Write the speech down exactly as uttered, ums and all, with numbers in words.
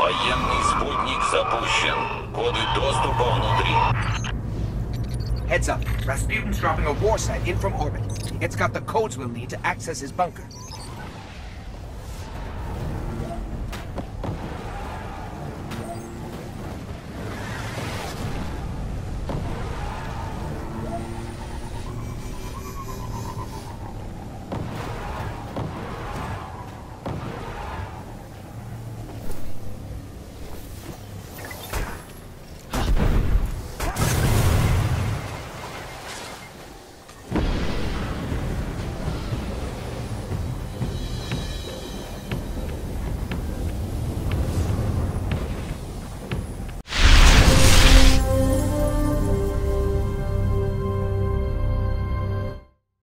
Военный спутник запущен. Коды доступа внутри. Heads up. Rasputin's dropping a war site in from orbit. It's got the codes we'll need to access his bunker.